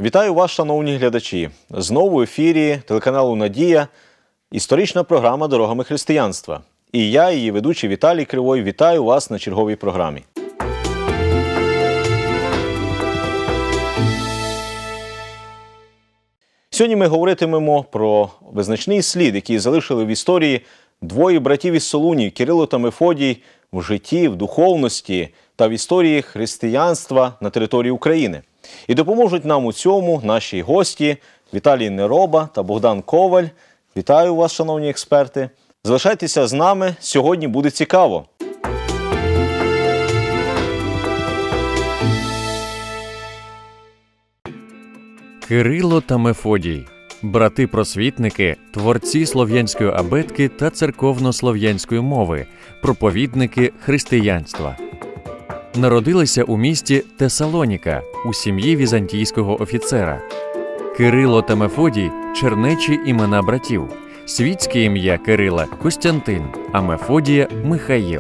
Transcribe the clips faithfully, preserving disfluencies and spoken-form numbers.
Вітаю вас, шановні глядачі! Знову в ефірі телеканалу «Надія» історична програма «Дорогами християнства». І я, її ведучий Віталій Кривой, вітаю вас на черговій програмі. Сьогодні ми говоритимемо про визначний слід, який залишили в історії двоє братів із Солунів – Кирило та Мефодій в житті, в духовності та в історії християнства на території України. І допоможуть нам у цьому наші гості Віталій Нероба та Богдан Коваль. Вітаю вас, шановні експерти. Залишайтеся з нами, сьогодні буде цікаво. Кирило та Мефодій – брати-просвітники, творці слов'янської абетки та церковно-слов'янської мови, проповідники християнства. Народилися у місті Тесалоніка у сім'ї візантійського офіцера. Кирило та Мефодій – чернечі імена братів. Світське ім'я Кирила – Костянтин, а Мефодія – Михаїл.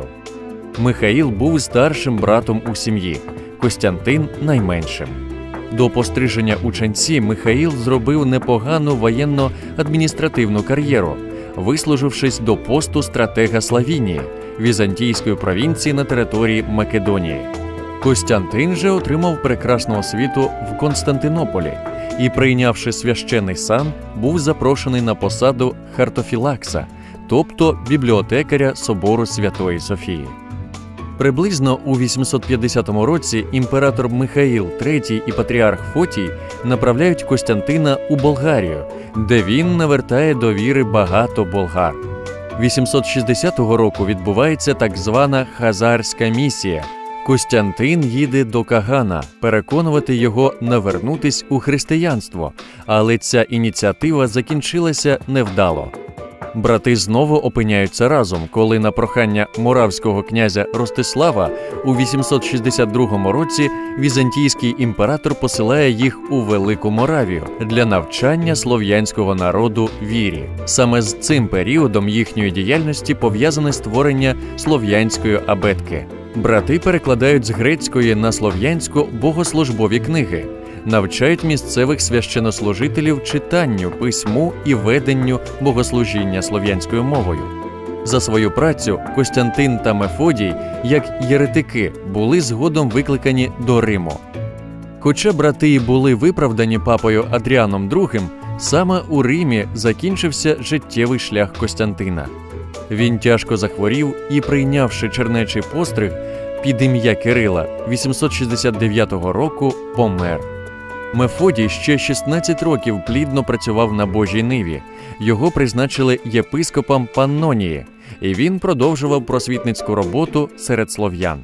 Михаїл був старшим братом у сім'ї, Костянтин – найменшим. До постриження у ченці Михаїл зробив непогану воєнно-адміністративну кар'єру, вислужившись до посту стратега Славінії, візантійської провінції на території Македонії. Костянтин же отримав прекрасну освіту в Константинополі і, прийнявши священний сан, був запрошений на посаду хартофілакса, тобто бібліотекаря собору Святої Софії. Приблизно у вісімсот п'ятдесятому році імператор Михаїл третій і патріарх Фотій направляють Костянтина у Болгарію, де він навертає до віри багато болгар. вісімсот шістдесятого року відбувається так звана Хазарська місія. Костянтин їде до Кагана переконувати його навернутись у християнство, але ця ініціатива закінчилася невдало. Брати знову опиняються разом, коли на прохання моравського князя Ростислава у вісімсот шістдесят другому році візантійський імператор посилає їх у Велику Моравію для навчання слов'янського народу вірі. Саме з цим періодом їхньої діяльності пов'язане створення слов'янської абетки. Брати перекладають з грецької на слов'янську богослужбові книги, навчають місцевих священнослужителів читанню, письму і веденню богослужіння слов'янською мовою. За свою працю Костянтин та Мефодій, як єретики, були згодом викликані до Риму. Хоча брати й були виправдані папою Адріаном другим, саме у Римі закінчився життєвий шлях Костянтина. Він тяжко захворів і, прийнявши чернечий постриг під ім'я Кирила, вісімсот шістдесят дев'ятого року помер. Мефодій ще шістнадцять років плідно працював на Божій ниві. Його призначили єпископом Паннонії, і він продовжував просвітницьку роботу серед слов'ян.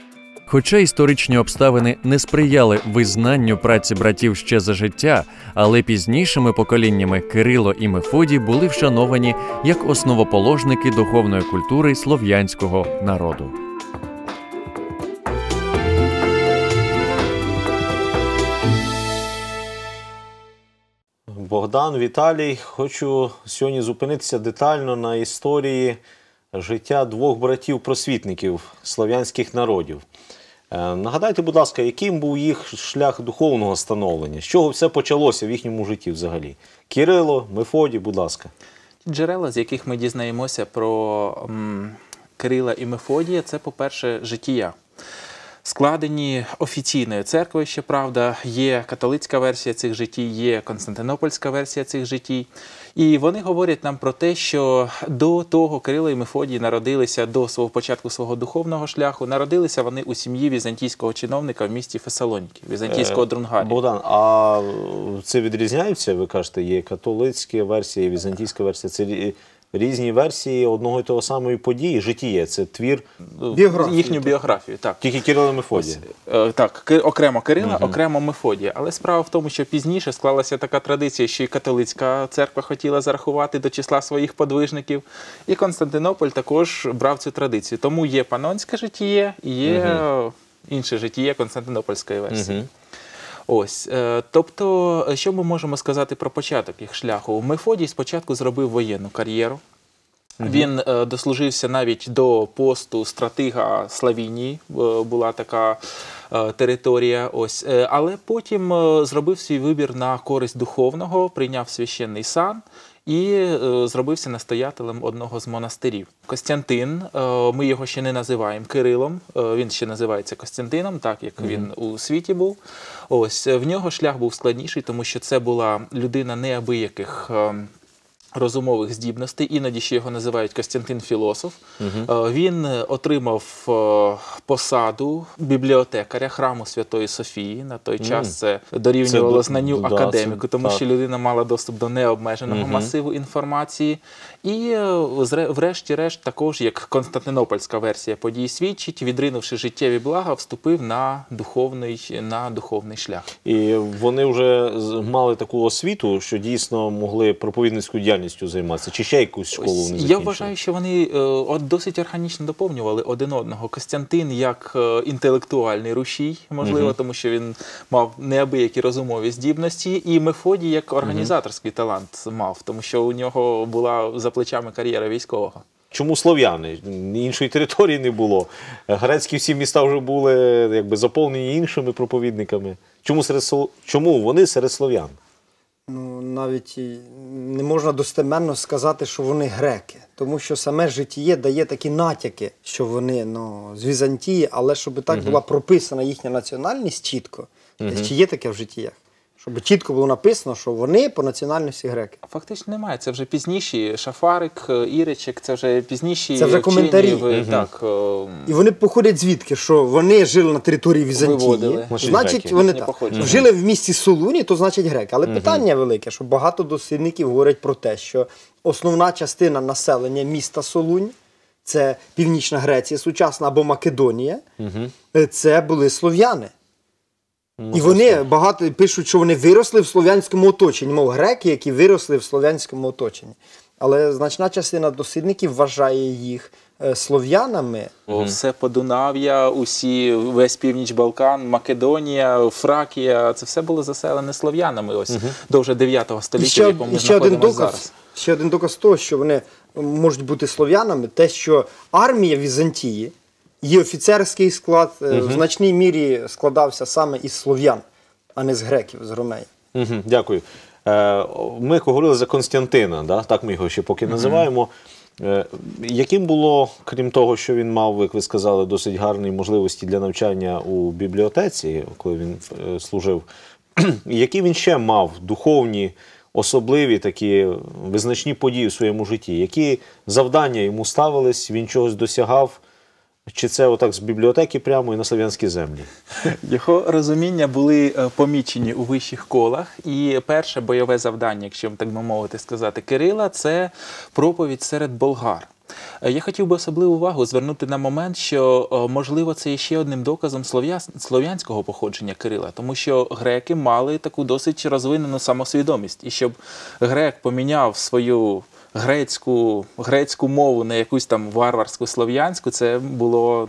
Хоча історичні обставини не сприяли визнанню праці братів ще за життя, але пізнішими поколіннями Кирило і Мефодій були вшановані як основоположники духовної культури слов'янського народу. Богдан, Віталій, хочу сьогодні зупинитися детально на історії життя двох братів-просвітників слов'янських народів. Нагадайте, будь ласка, яким був їх шлях духовного становлення? З чого все почалося в їхньому житті взагалі? Кирило, Мефодій, будь ласка. Джерела, з яких ми дізнаємося про м, Кирила і Мефодія, це, по-перше, життя. Складені офіційною церквою, щоправда, є католицька версія цих житій, є константинопольська версія цих житій. І вони говорять нам про те, що до того Кирило і Мефодій народилися, до свого початку свого духовного шляху, народилися вони у сім'ї візантійського чиновника в місті Фесалоніки, візантійського Друнгарія. Богдан, а це відрізняється, ви кажете, є католицька версія, є візантійська версія, це різні версії одного і того самої події, житіє, це твір, біографію, їхню біографію, так. Тільки Кирила і Мефодія. Ось, так, окремо Кирила, угу. окремо Мефодія. Але справа в тому, що пізніше склалася така традиція, що і католицька церква хотіла зарахувати до числа своїх подвижників, і Константинополь також брав цю традицію. Тому є панонське житіє і є угу. інше житіє Константинопольської версії. Угу. Ось, тобто, що ми можемо сказати про початок їх шляху? Мефодій спочатку зробив воєнну кар'єру. Він е, дослужився навіть до посту стратига Славінії, е, була така е, територія. Ось. Е, але потім е, зробив свій вибір на користь духовного, прийняв священний сан і е, зробився настоятелем одного з монастирів. Костянтин, е, ми його ще не називаємо Кирилом, е, він ще називається Костянтином, так як він у світі був. Ось, в нього шлях був складніший, тому що це була людина неабияких е, розумових здібностей, іноді ще його називають Костянтин Філософ. Угу. Він отримав посаду бібліотекаря храму Святої Софії. На той час mm. це дорівнювало це, знанню да, академіку, це, тому так. що людина мала доступ до необмеженого угу. масиву інформації. І врешті-решт, також, як константинопольська версія подій свідчить, відринувши життєві блага, вступив на духовний, на духовний шлях. І вони вже мали таку освіту, що дійсно могли проповідницькою діяльністю займатися? Чи ще якусь школу вони закінчили? Я вважаю, що вони е, от досить органічно доповнювали один одного. Костянтин як е, інтелектуальний рушій, можливо, угу. тому що він мав неабиякі розумові здібності, і Мефодій як організаторський угу. талант мав, тому що у нього була за плечами кар'єра військового. Чому слов'яни? Іншої території не було. Грецькі всі міста вже були якби заповнені іншими проповідниками. Чому, серед, чому вони серед слов'ян? Ну, навіть не можна достеменно сказати, що вони греки. Тому що саме житіє дає такі натяки, що вони ну, з Візантії, але щоб так угу. була прописана їхня національність чітко. Угу. Чи є таке в житіях? Щоб чітко було написано, що вони по національності греки. Фактично немає. Це вже пізніші. Шафарик, Іричек, це вже пізніші. Це вже коментарі. Угу. Так, і вони походять звідки? Що вони жили на території Візантії. Виводили. Значить, вони так. Угу. Жили в місті Солуні, то значить греки. Але угу. питання велике, що багато дослідників говорять про те, що основна частина населення міста Солунь, це Північна Греція, сучасна або Македонія, угу. це були слов'яни. І вони багато пишуть, що вони виросли в слов'янському оточенні, мов греки, які виросли в слов'янському оточенні. Але значна частина дослідників вважає їх е, слов'янами. Угу. Все Подунав'я, усі, весь північ Балкан, Македонія, Фракія, це все було заселене слов'янами ось угу. до вже дев'ятого століття, в якому ми знаходимося зараз. Ще один доказ того, що вони можуть бути слов'янами, те, що армія Візантії, її офіцерський склад угу. в значній мірі складався саме із слов'ян, а не з греків, з ромеїв. Угу, дякую. Е, ми говорили за Константина, да? Так ми його ще поки угу. називаємо. Е, яким було, крім того, що він мав, як ви сказали, досить гарні можливості для навчання у бібліотеці, коли він е, служив, які він ще мав духовні, особливі такі визначні події в своєму житті? Які завдання йому ставились, він чогось досягав? Чи це отак з бібліотеки прямо і на слов'янські землі? Його розуміння були помічені у вищих колах. І перше бойове завдання, якщо так би мовити сказати, Кирила – це проповідь серед болгар. Я хотів би особливу увагу звернути на момент, що, можливо, це є ще одним доказом слов'янського походження Кирила, тому що греки мали таку досить розвинену самосвідомість. І щоб грек поміняв свою грецьку, грецьку мову на якусь там варварську слов'янську, це було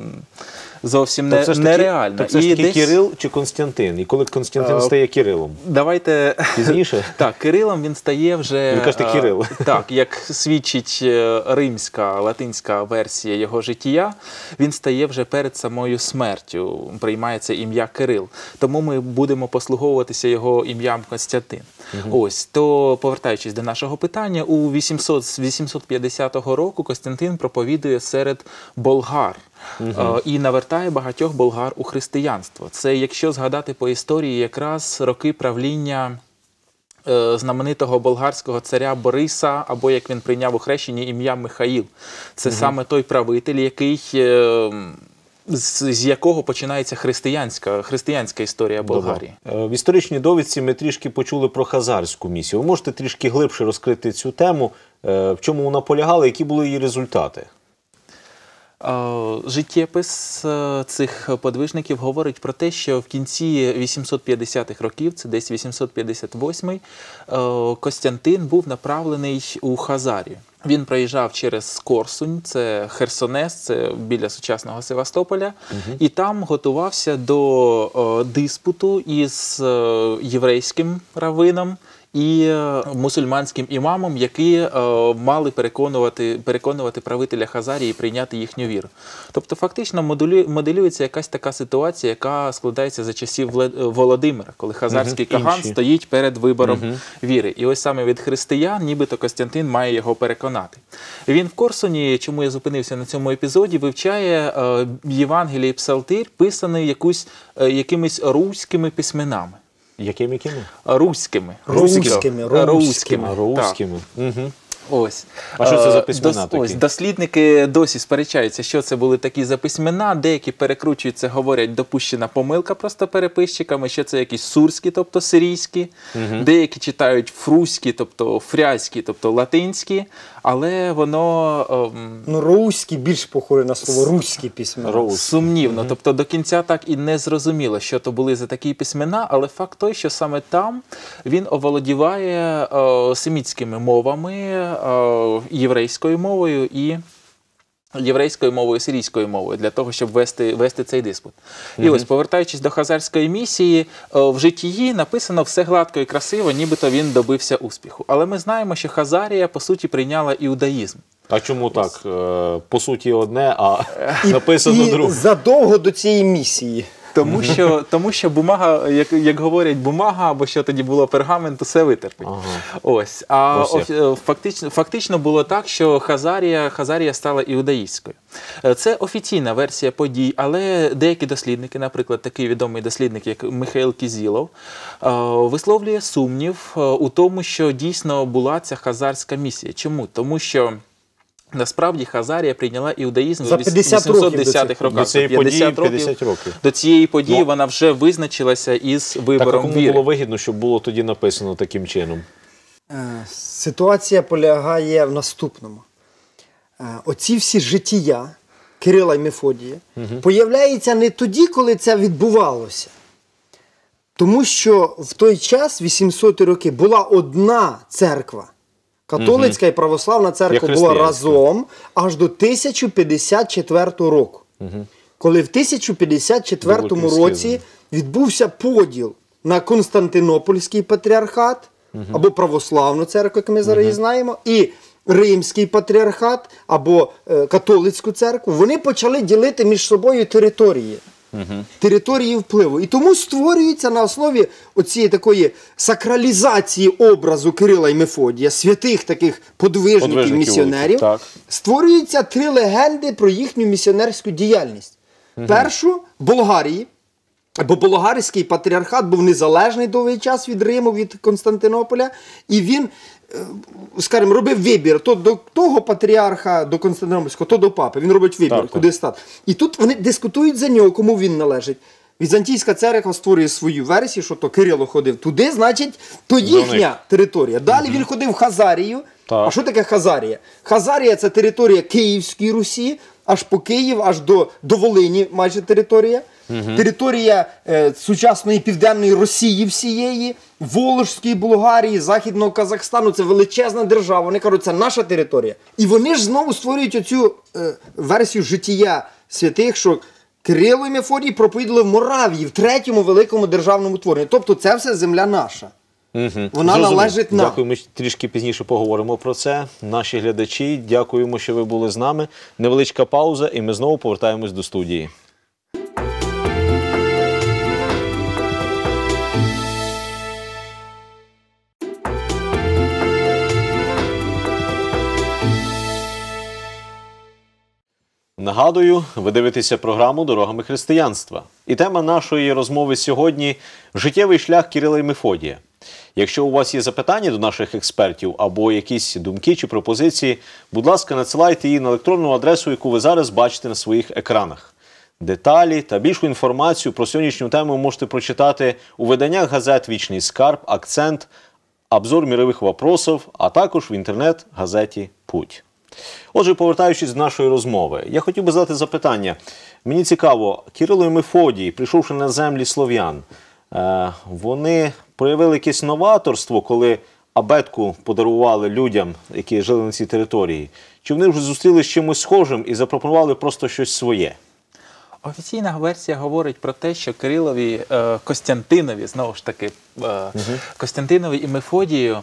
зовсім не, таки, нереально. Так це ж таки десь... Кирил чи Константин? І коли Константин а, стає Кирилом? Давайте... Пізніше? Так, Кирилом він стає вже... Ви кажете Кирил. Так, як свідчить римська, латинська версія його життя, він стає вже перед самою смертю, приймається ім'я Кирил. Тому ми будемо послуговуватися його ім'ям Константин. Угу. Ось, то повертаючись до нашого питання, у вісімсот п'ятдесятого року Костянтин проповідує серед болгар. Угу. І навертає багатьох болгар у християнство. Це, якщо згадати по історії, якраз роки правління е, знаменитого болгарського царя Бориса, або, як він прийняв у хрещенні, ім'я Михаїл. Це угу. саме той правитель, який... Е, з, з якого починається християнська, християнська історія Болгарії. Добре. В історичній довідці ми трішки почули про хазарську місію. Ви можете трішки глибше розкрити цю тему? В чому вона полягала, які були її результати? Життєпис цих подвижників говорить про те, що в кінці вісімсот п'ятдесятих років, це десь вісімсот п'ятдесят восьмий, Костянтин був направлений у Хазарію. Він проїжджав через Корсунь, це Херсонес, це біля сучасного Севастополя, угу. і там готувався до диспуту із єврейським равином і мусульманським імамам, які е, мали переконувати, переконувати правителя Хазарії прийняти їхню віру. Тобто фактично моделю, моделюється якась така ситуація, яка складається за часів Володимира, коли хазарський угу, каган інші. стоїть перед вибором угу. віри. І ось саме від християн, нібито Костянтин має його переконати. Він в Корсуні, чому я зупинився на цьому епізоді, вивчає е, Євангелій і Псалтир, писаний якусь, е, якимись руськими письменами. Якими якими? Руськими. Руськими. Руськими. Руськими. Угу. Ось. А що це за письмена Дос, такі? Ось, дослідники досі сперечаються, що це були такі за письмена. Деякі перекручуються, говорять, допущена помилка просто переписчиками, що це якісь сурські, тобто сирійські. Угу. Деякі читають фруські, тобто фрязькі, тобто латинські. Але воно... Ем... Ну, руські більш похоже на слово руські письмена. Сумнівно. Угу. Тобто до кінця так і не зрозуміло, що то були за такі письмена, але факт той, що саме там він оволодіває е, семітськими мовами, е, єврейською мовою і єврейською мовою, сирійською мовою, для того, щоб вести, вести цей диспут. Угу. І ось, повертаючись до хазарської місії, в житті написано все гладко і красиво, нібито він добився успіху. Але ми знаємо, що Хазарія, по суті, прийняла іудаїзм. А чому ось так? По суті одне, а і, написано друге. І задовго до цієї місії. Тому що, тому що бумага, як, як говорять, бумага, або що тоді було, пергамент, усе витерпить. Ага. Ось. А Ось фактично, фактично було так, що Хазарія, Хазарія стала іудаїстською. Це офіційна версія подій, але деякі дослідники, наприклад, такий відомий дослідник, як Михаїл Кізілов, висловлює сумнів у тому, що дійсно була ця хазарська місія. Чому? Тому що насправді Хазарія прийняла іудаїзм за вісімсот десятих роках. До цієї події п'ятдесят років. До цієї події ну, вона вже визначилася із вибором так, а кому віри. було вигідно, щоб було тоді написано таким чином? Ситуація полягає в наступному. Оці всі життя Кирила і Мефодія угу. появляються не тоді, коли це відбувалося. Тому що в той час, вісімсоті роки, була одна церква. Католицька угу. і православна церква була разом аж до тисяча п'ятдесят четвертого року. Угу. Коли в тисяча п'ятдесят четвертому році відбувся поділ на Константинопольський патріархат, угу. або православну церкву, як ми зараз її угу. знаємо, і Римський патріархат, або е, католицьку церкву, вони почали ділити між собою території. Угу. Території впливу. І тому створюється на основі оцієї такої сакралізації образу Кирила і Мефодія, святих таких подвижників, подвижників місіонерів, створюються три легенди про їхню місіонерську діяльність. Угу. Першу – Болгарії, бо болгарський патріархат був незалежний довгий час від Риму, від Константинополя, і він, скажімо, робив вибір то до того патріарха, до Константинопольського, то до папи. Він робить вибір, так, куди так. стати. І тут вони дискутують за нього, кому він належить. Візантійська церква створює свою версію, що то Кирило ходив туди, значить, то їхня територія. Далі угу. він ходив в Хазарію. Так. А що таке Хазарія? Хазарія – це територія Київської Русі, аж по Київ, аж до, до Волині майже територія. Угу. Територія е, сучасної Південної Росії всієї, Волжської Болгарії, Західного Казахстану – це величезна держава. Вони кажуть, це наша територія. І вони ж знову створюють оцю е, версію життя святих, що Кирило і Мефодій проповідали в Моравії, в третьому великому державному творенні. Тобто це все земля наша. Угу. Вона Зрозуміло. належить нам. Дякую, ми трішки пізніше поговоримо про це. Наші глядачі, дякуємо, що ви були з нами. Невеличка пауза, і ми знову повертаємось до студії. Нагадую, ви дивитеся програму «Дорогами християнства». І тема нашої розмови сьогодні – життєвий шлях Кирила і Мефодія. Якщо у вас є запитання до наших експертів або якісь думки чи пропозиції, будь ласка, надсилайте її на електронну адресу, яку ви зараз бачите на своїх екранах. Деталі та більшу інформацію про сьогоднішню тему можете прочитати у виданнях газет «Вічний скарб», «Акцент», «Обзор мирових вопросов», а також в інтернет-газеті «Путь». Отже, повертаючись до нашої розмови, я хотів би задати запитання. Мені цікаво, Кирило і Мефодій, прийшовши на землі слов'ян, вони проявили якесь новаторство, коли абетку подарували людям, які жили на цій території? Чи вони вже зустрілися з чимось схожим і запропонували просто щось своє? Офіційна версія говорить про те, що Кирилові, Костянтинові, знову ж таки, Костянтинові і Мефодію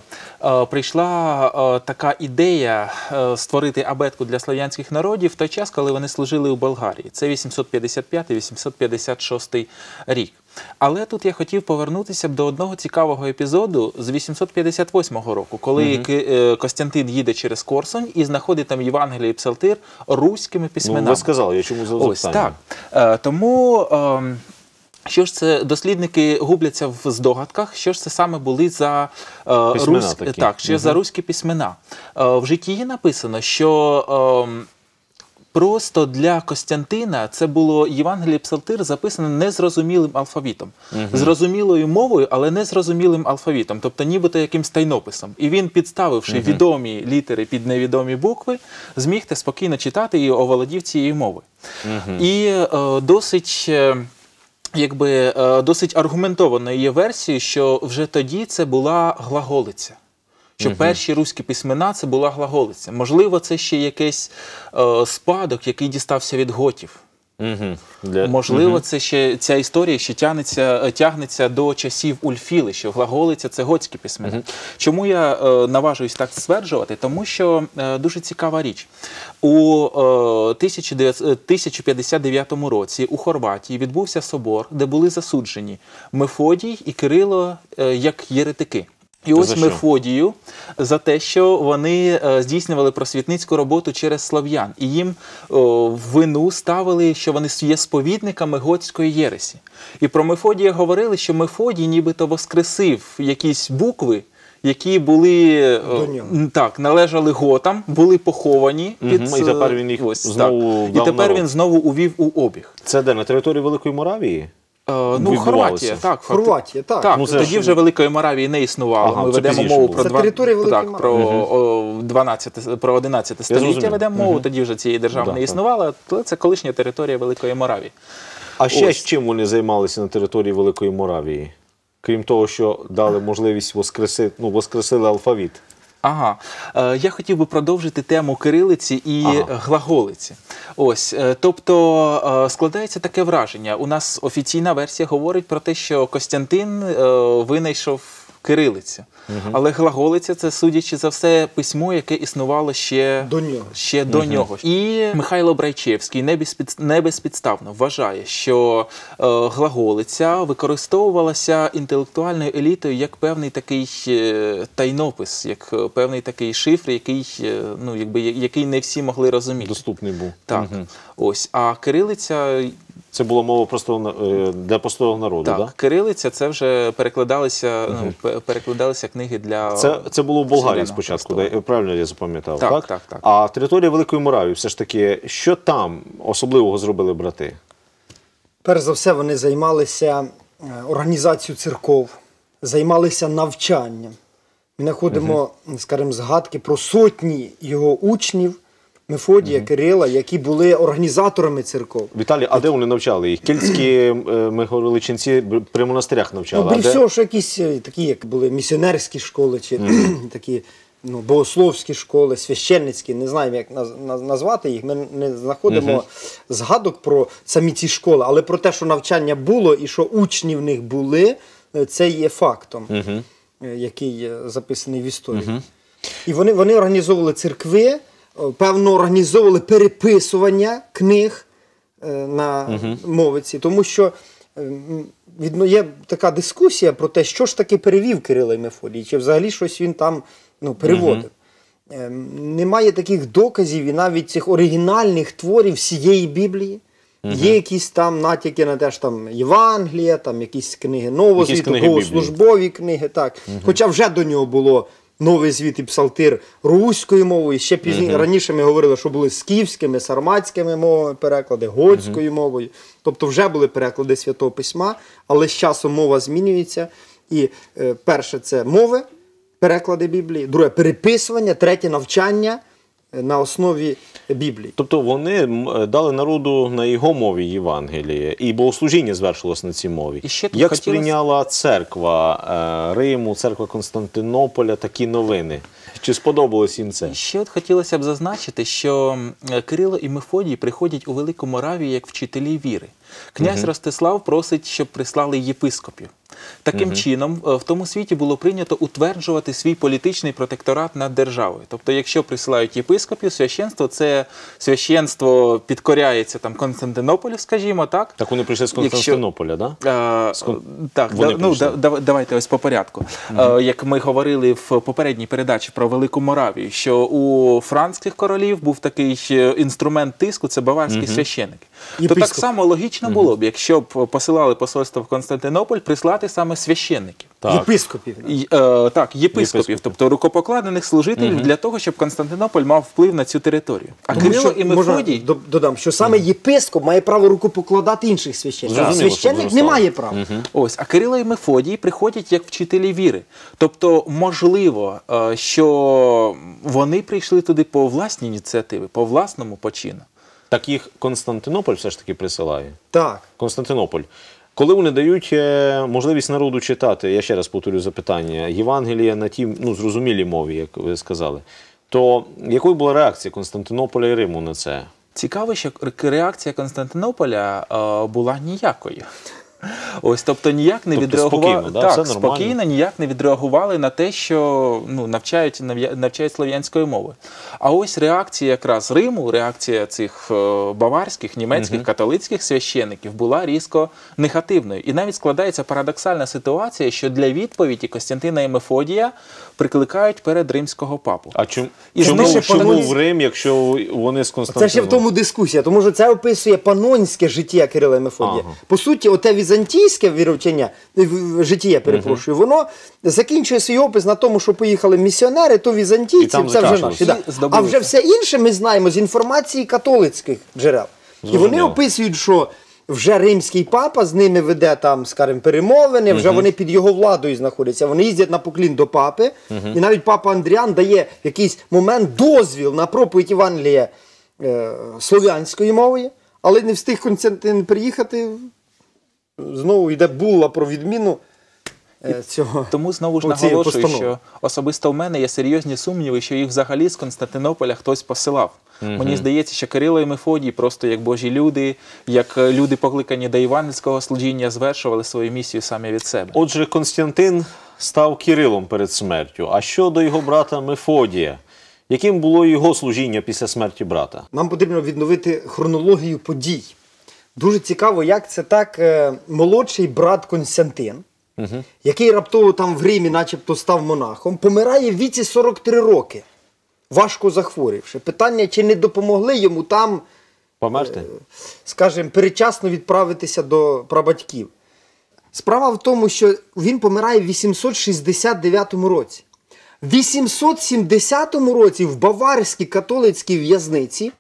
прийшла така ідея створити абетку для слов'янських народів в той час, коли вони служили у Болгарії. Це вісімсот п'ятдесят п'ятий — вісімсот п'ятдесят шостий рік. Але тут я хотів повернутися до одного цікавого епізоду з вісімсот п'ятдесят восьмого року, коли угу. Костянтин їде через Корсунь і знаходить там Євангеліє і Псалтир руськими письменами. Ну, ви сказали, я чому задав Ось, так. Тому... Що ж це, дослідники губляться в здогадках, що ж це саме були за, е, рус... так, що угу. за руські письмена. Е, в житті написано, що е, просто для Костянтина це було Євангеліє Псалтир записане незрозумілим алфавітом. Угу. Зрозумілою мовою, але незрозумілим алфавітом, тобто нібито якимсь тайнописом. І він, підставивши угу. відомі літери під невідомі букви, зміг те спокійно читати і оволодів цією мовою. Угу. І е, досить... Якби досить аргументованою є версією, що вже тоді це була глаголиця. Що угу. перші руські письмена – це була глаголиця. Можливо, це ще якийсь е, спадок, який дістався від готів. Угу. Для... Можливо, угу. це ще, ця історія ще тягнеться, тягнеться до часів Ульфіли, що глаголиця – це готські письмена. Угу. Чому я е, наважуюсь так стверджувати? Тому що е, дуже цікава річ. У е, тисяча п'ятдесят дев'ятому році у Хорватії відбувся собор, де були засуджені Мефодій і Кирило е, як єретики. І ось Мефодію за те, що вони е, здійснювали просвітницьку роботу через слов'ян. І їм о, в вину ставили, що вони є сповідниками готської єресі. І про Мефодія говорили, що Мефодій нібито воскресив якісь букви, які були, о, так, належали готам, були поховані. Під, угу, і тепер він їх ось, знову І тепер він знову увів у обіг. Це де, на території Великої Моравії? Ну, Хорватія, так. Хорватія, так. Так, ну, тоді ж... вже Великої Моравії не існувало. Ага, Ми ведемо мову про, два... так, про, угу. дванадцяте, про одинадцяте століття ведемо мову, угу. тоді вже цієї держави да, не існувало, то це колишня територія Великої Моравії. А ще Ось. чим вони займалися на території Великої Моравії? Крім того, що дали можливість воскресити, ну, воскресили алфавіт. Ага. Е, я хотів би продовжити тему кирилиці і ага. глаголиці. Ось, е, тобто е, складається таке враження. У нас офіційна версія говорить про те, що Костянтин е, винайшов кирилицю. Угу. Але глаголиця – це, судячи за все, письмо, яке існувало ще до нього. Ще до угу. нього. І Михайло Брайчевський не безпідставно вважає, що е, глаголиця використовувалася інтелектуальною елітою як певний такий е, тайнопис, як певний такий шифр, який, е, ну, якби, який не всі могли розуміти. Доступний був. Так. Угу. Ось. А кирилиця... Це була мова просто для простого народу, так? Так, кирилиця – це вже перекладалися, угу. ну, перекладалися книги для... Це, це було в Болгарії спочатку, да? Правильно я запам'ятав, так, так? Так, так. А територія Великої Моравії, все ж таки, що там особливого зробили брати? Перш за все, вони займалися організацією церков, займалися навчанням. Ми знаходимо, угу. скажімо, згадки про сотні його учнів, Мефодія, угу. Кирила, які були організаторами церков. Віталій, а де вони навчали їх? Кельтські, ми говорили, ченці при монастирях навчали? Ну, більш всього, що якісь такі, як були місіонерські школи, чи угу. такі ну, богословські школи, священницькі, не знаємо, як назвати їх. Ми не знаходимо угу. згадок про самі ці школи, але про те, що навчання було і що учні в них були, це є фактом, угу. який записаний в історії. Угу. І вони, вони організовували церкви, певно, організовували переписування книг на угу. мовиці, тому що є така дискусія про те, що ж таки перевів Кирило і Мефодій, чи взагалі щось він там ну, переводив. Угу. Немає таких доказів і навіть цих оригінальних творів всієї Біблії. Угу. Є якісь там натяки на те, що там Євангелія, там якісь книги Нового Завіту, богослужбові книги, так. Угу. Хоча вже до нього було Новий Завіт і Псалтир руською мовою, ще пізніше, uh-huh. раніше ми говорили, що були скіфськими, сарматськими мовами переклади, готською uh-huh. мовою. Тобто вже були переклади Святого Письма, але з часом мова змінюється. І е, перше – це мови, переклади Біблії, друге – переписування, третє – навчання на основі Біблії. Тобто вони дали народу на його мові Євангеліє, і богослужіння звершилось на цій мові. Як хотілося... сприйняла церква Риму, церква Константинополя такі новини? Чи сподобалось їм це? І ще от хотілося б зазначити, що Кирило і Мефодій приходять у Велику Моравію як вчителі віри. Князь угу. Ростислав просить, щоб прислали єпископів. Таким Мгм. чином, е, в тому світі було прийнято утверджувати свій політичний протекторат над державою. Тобто, якщо присилають єпископів, священство, це священство підкоряється там Константинополю, скажімо, так? Так вони прийшли з Якщо- Константинополя, да? Е, З Кон- Так, Вони да, ну, прийшли. да, да- давайте ось по порядку. Е, Як ми говорили в попередній передачі про Велику Моравію, що у франкських королів був такий е, інструмент тиску, це баварські священики. То Єпископ. так само логічно було б, якщо б посилали посольство в Константинополь, прислати саме священників. Так. Єпископів. Й- е, так, єпископів, Єпископів. тобто рукопокладених служителів для того, щоб Константинополь мав вплив на цю територію. А Тому Кирило що, і можна Мефодій до- додам, що саме єпископ має право рукопокладати інших священників. Зрозуміло, Священник щоб не зростало. має права. Ось, а Кирило і Мефодій приходять як вчителі віри. Тобто, можливо, е, що вони прийшли туди по власній ініціативі, по власному почину. Так їх Константинополь все ж таки присилає. Так. Константинополь. Коли вони дають е, можливість народу читати, я ще раз повторю запитання, Євангелія на тій, ну, зрозумілій мові, як ви сказали, то якою була реакція Константинополя і Риму на це? Цікаво, що реакція Константинополя е, була ніякою. Ось, тобто ніяк не Тобто відреагували, спокійно, да? так, Все нормально? спокійно, ніяк не відреагували на те, що ну, навчають, нав'я- навчають слов'янської мови. А ось реакція якраз Риму, реакція цих е, баварських, німецьких, католицьких священиків була різко негативною. І навіть складається парадоксальна ситуація, що для відповіді Костянтина і Мефодія прикликають перед римського папу. А чому, І чому, знову чому панонсь- в Рим, якщо вони з Це Константинополя? ще в тому дискусія, тому що це описує панонське життя Кирила і Мефодія. Ага. По суті, оте візантійське віровчення, в- в- життя, перепрошую, воно закінчує свій опис на тому, що поїхали місіонери, то І візантійці, там це вже закінчилося. наші. Да. І здобули А вже це. все інше ми знаємо з інформації католицьких джерел. І вони Зрозуміло. описують, що вже римський папа з ними веде там, скажімо, перемовини, вже вони під його владою знаходяться. Вони їздять на поклін до папи, і навіть папа Андріан дає в якийсь момент дозвіл на проповідь Євангелія е, слов'янською мовою, але не встиг Константин приїхати. Знову йде булла про відміну е, цього. Тому знову ж Ну, цієї наголошую, постанови. що особисто в мене є серйозні сумніви, що їх взагалі з Константинополя хтось посилав. Мені здається, що Кирило і Мефодій просто як божі люди, як е, люди покликані до євангельського служіння, звершували свою місію самі від себе. Отже, Константин став Кирилом перед смертю. А щодо його брата Мефодія? Яким було його служіння після смерті брата? Нам потрібно відновити хронологію подій. Дуже цікаво, як це так е, молодший брат Константин, який раптово там в Римі начебто став монахом, помирає в віці сорок три роки, важко захворівши. Питання, чи не допомогли йому там, Померти? скажімо, передчасно відправитися до прабатьків. Справа в тому, що він помирає в вісімсот шістдесят дев'ятому році. В вісімсот сімдесятому році в баварській католицькій в'язниці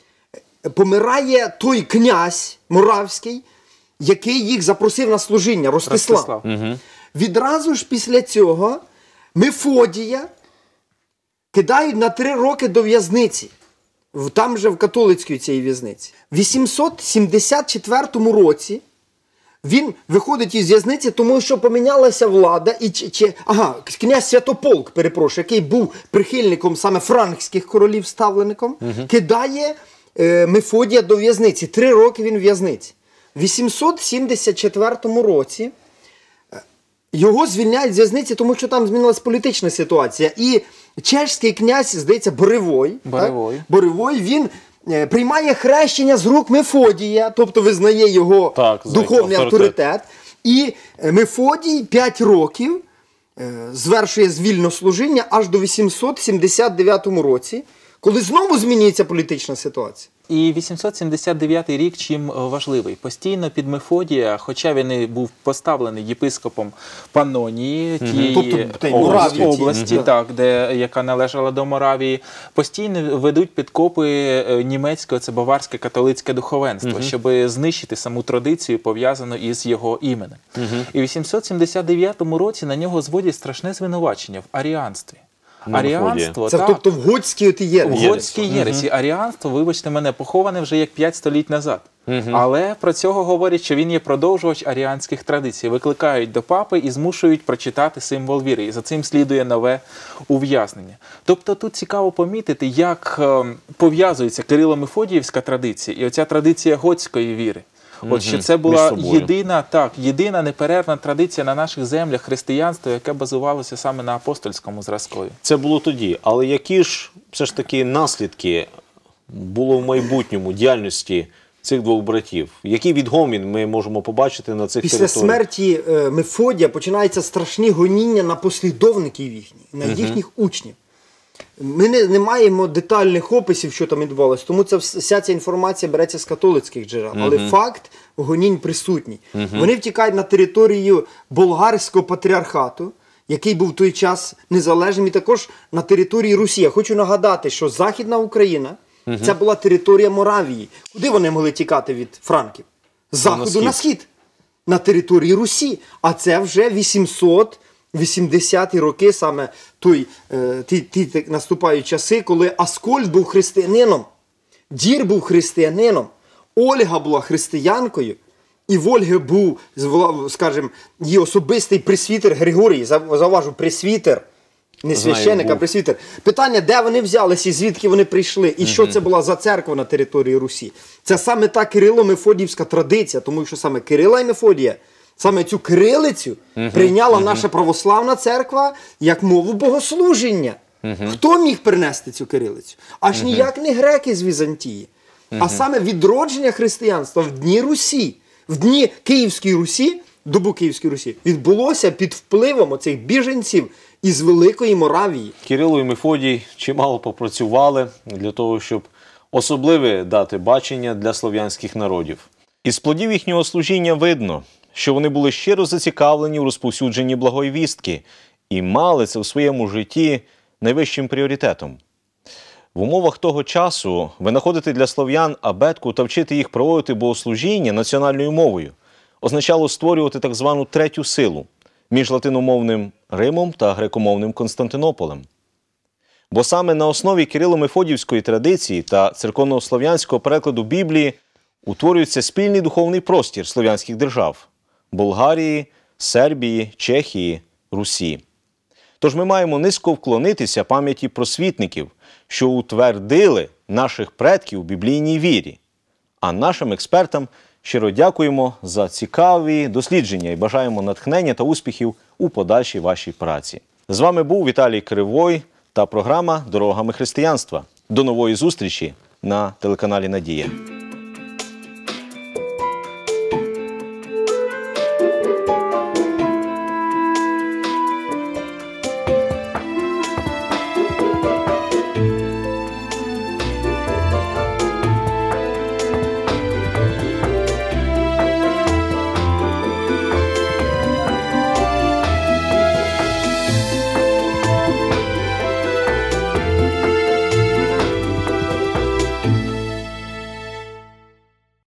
помирає той князь Моравський, який їх запросив на служіння, Ростислав. Ростислав. Відразу ж після цього Мефодія кидають на три роки до в'язниці. В- Там же в католицькій цій в'язниці. В вісімсот сімдесят четвертому році він виходить із в'язниці, тому що помінялася влада, і чи, чи, ага, князь Святополк, перепрошую, який був прихильником саме франкських королів, ставлеником, кидає е, Мефодія до в'язниці. Три роки він в в'язниці. В вісімсот сімдесят четвертому році е, його звільняють з в'язниці, тому що там змінилась політична ситуація. І чешський князь, здається, Боревой, Боревой. Так? Боревой, він е, приймає хрещення з рук Мефодія, тобто визнає його Так, духовний авторитет. авторитет. І е, Мефодій п'ять років е, звершує звільне служіння аж до вісімсот сімдесят дев'ятому році, коли знову змінюється політична ситуація. І вісімсот сімдесят дев'ятий рік чим е, важливий? Постійно під Мефодія, хоча він і був поставлений єпископом Панонії, тієї Тобто, та й області, Моравії, області мгм. так, де, яка належала до Моравії, постійно ведуть підкопи е, німецького, це баварське католицьке духовенство, щоб знищити саму традицію, пов'язану із його іменем. І в вісімсот сімдесят дев'ятому році на нього зводять страшне звинувачення в аріанстві. На Аріанство, Це так, тобто в готській от і є. у готській єресі. Аріанство, вибачте мене, поховане вже як п'ять століть назад. Але про цього говорять, що він є продовжувач аріанських традицій. Викликають до папи і змушують прочитати символ віри. І за цим слідує нове ув'язнення. Тобто тут цікаво помітити, як е, пов'язується Кирило-Мефодіївська традиція і оця традиція готської віри. От що це була єдина, так, єдина неперервна традиція на наших землях християнства, яке базувалося саме на апостольському зразкові. Це було тоді. Але які ж все ж таки наслідки було в майбутньому діяльності цих двох братів? Який відгомін ми можемо побачити на цих Після територіях? смерті е, Мефодія починаються страшні гоніння на послідовників їхніх, на їхніх uh-huh. учнів. Ми не, не маємо детальних описів, що там відбувалося, тому ця, вся ця інформація береться з католицьких джерел. Uh-huh. Але факт гонінь присутній. Uh-huh. Вони втікають на територію болгарського патріархату, який був в той час незалежним, і також на території Русі. Я хочу нагадати, що Західна Україна угу. це була територія Моравії. Куди вони могли тікати від франків? З заходу на схід. на схід, на території Русі. А це вже вісімсот вісімдесяті роки, саме той, е, ті, ті наступають часи, коли Аскольд був християнином, Дір був християнином, Ольга була християнкою, і в Ольги був, скажімо, її особистий пресвітер Григорій, зауважу, пресвітер, не священник, а пресвітер. Питання, де вони взялися і звідки вони прийшли, і що це була за церква на території Русі. Це саме та Кирило-Мефодіївська традиція, тому що саме Кирила і Мефодія, саме цю кирилицю прийняла наша православна церква як мову богослужіння. Хто міг принести цю кирилицю? Аж ніяк не греки з Візантії, а саме відродження християнства в дні Русі. В дні Київської Русі, добу Київської Русі, відбулося під впливом оцих біженців із Великої Моравії. Кирило і Мефодій чимало попрацювали для того, щоб особливе дати бачення для слов'янських народів. Із плодів їхнього служіння видно, що вони були щиро зацікавлені у розповсюдженні благої вістки і мали це в своєму житті найвищим пріоритетом. В умовах того часу винаходити для слов'ян абетку та вчити їх проводити богослужіння національною мовою означало створювати так звану третю силу між латиномовним Римом та грекомовним Константинополем. Бо саме на основі Кирило-Мефодіївської традиції та церковно-слов'янського перекладу Біблії утворюється спільний духовний простір слов'янських держав – Болгарії, Сербії, Чехії, Русі. Тож ми маємо низько вклонитися пам'яті просвітників, що утвердили наших предків у біблійній вірі. А нашим експертам щиро дякуємо за цікаві дослідження і бажаємо натхнення та успіхів у подальшій вашій праці. З вами був Віталій Кривой та програма «Дорогами християнства». До нової зустрічі на телеканалі «Надія».